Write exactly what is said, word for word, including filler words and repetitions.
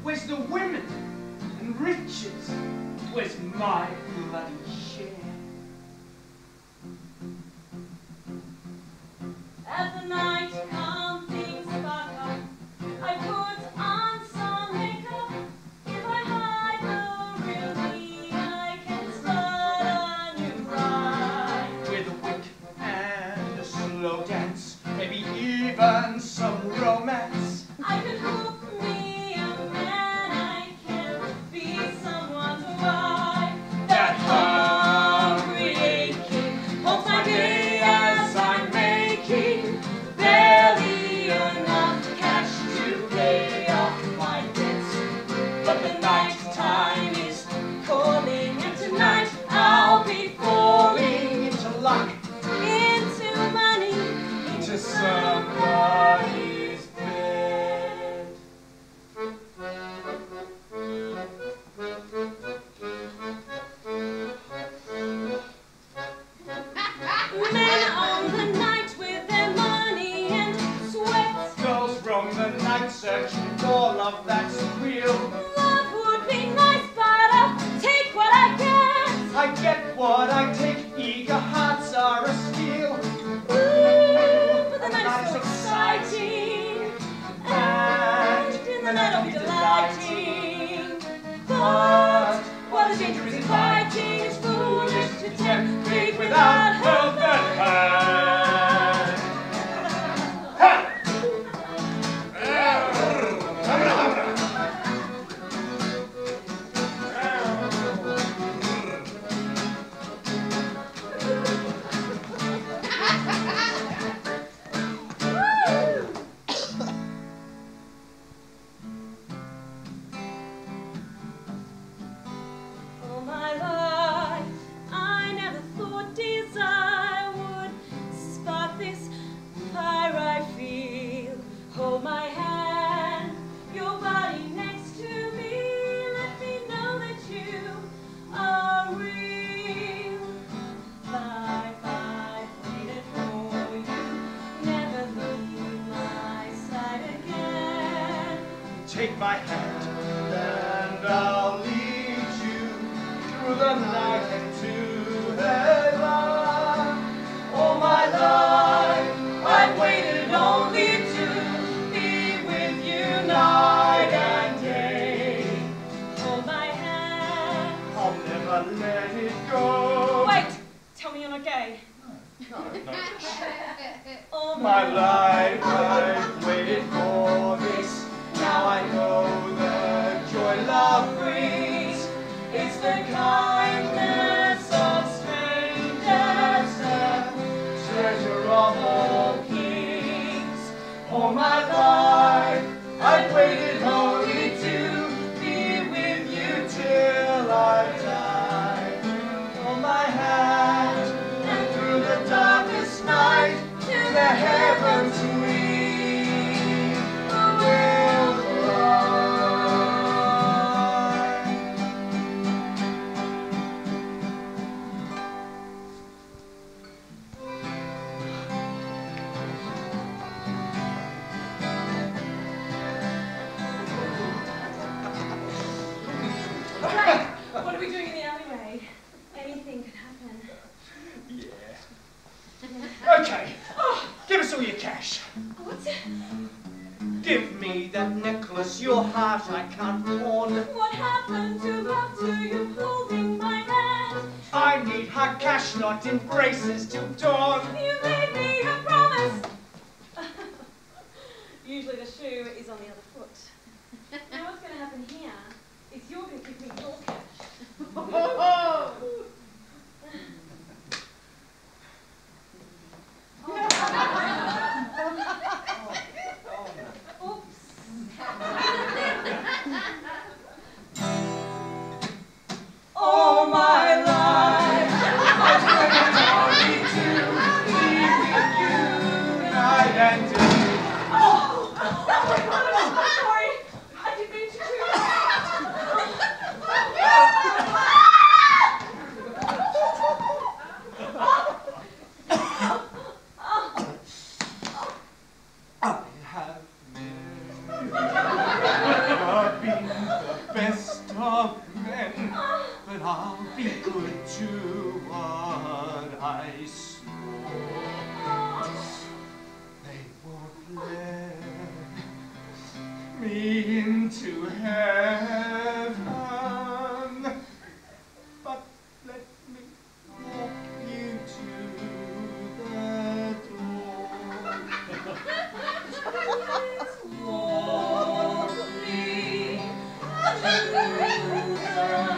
Where's the women and riches? Where's my bloody share? As the night comes, things spark up. I put on some makeup. If I hide the real me, I can start a new ride. With a wink and a slow dance, maybe even some romance. I can hook me a man, I can be someone's wife. That hungry aching holds my day as I'm making barely enough cash to pay off my debts. But the night time is calling, and tonight I'll be falling Into luck, into money, into somebody's bed. men own the night with their money and sweat. Girls roam the night searching for love that's real. Love would be nice, but I'll take what I get. I get what I take, eager hearts are a steal. Ooh, but the night is so exciting, and in the night I'll be delighting. But while the danger is inviting, it's foolish to tempt fate without help and hand. Ha! All my life, I never thought desire would spark this fire I feel. Hold my hand, your body next to me. Let me know that you are real. Life I've waited for you, never leave my side again. Take my hand and I'll lead you through the night and to heaven. All my life I've waited only to be with you night and day. Hold my hand. I'll never let it go. Wait, tell me you're not gay. No, no. All My life I've waited for this. Now I know the joy love brings. It's the kindness of strangers, the treasure of all kings. All my life I've waited only to be with you till I die. Hold my hand, and through the darkest night to the heavens we will fly. right, what are we doing in the alleyway? Anything could happen. Yeah. Okay. Oh, give us all your cash. What's it? Give me that necklace, your heart I can't pawn. What happened to love to you holding my hand? I need hard cash, not embraces till dawn. You made me a promise. Usually the shoe is on the other foot. Now what's going to happen here is you're going to give me your cash. All my life, I've waited only to be with you night and day. Oh! of men, but I'll be good to what I swore. They won't let me into heaven, but let me walk you to the door. Walk me to the